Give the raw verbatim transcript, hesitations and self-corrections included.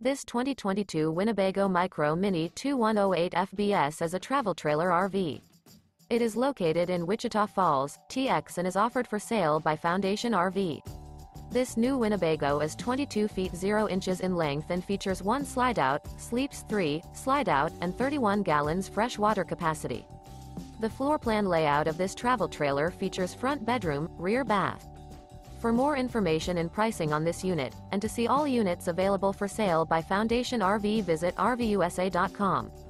This twenty twenty-two Winnebago Micro Minnie twenty-one oh eight F B S is a travel trailer R V. It is located in Wichita Falls, T X and is offered for sale by Foundation R V. This new Winnebago is twenty-two feet zero inches in length and features one slide-out, sleeps three, slide-out, and thirty-one gallons fresh water capacity. The floor plan layout of this travel trailer features front bedroom, rear bath. For more information and pricing on this unit, and to see all units available for sale by Foundation R V, visit R V U S A dot com.